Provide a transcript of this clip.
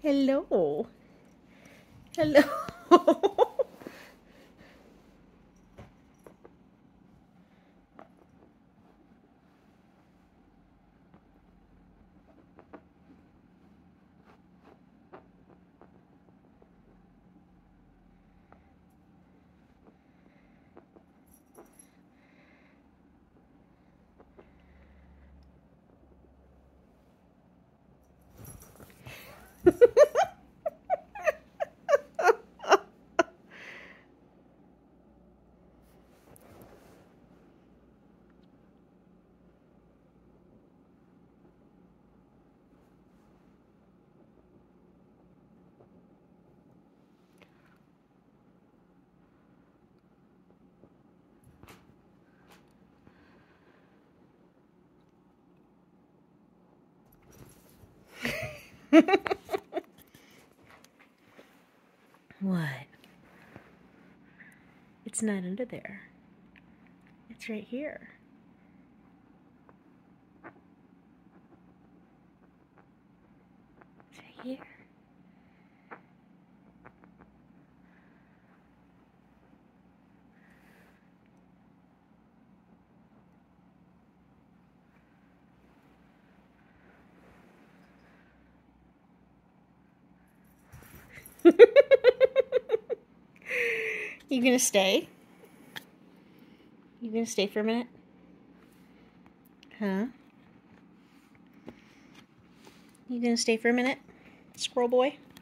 Hello. Hello. What? It's not under there. It's right here. It's right here. You gonna stay? You gonna stay for a minute? Huh? You gonna stay for a minute, squirrel boy?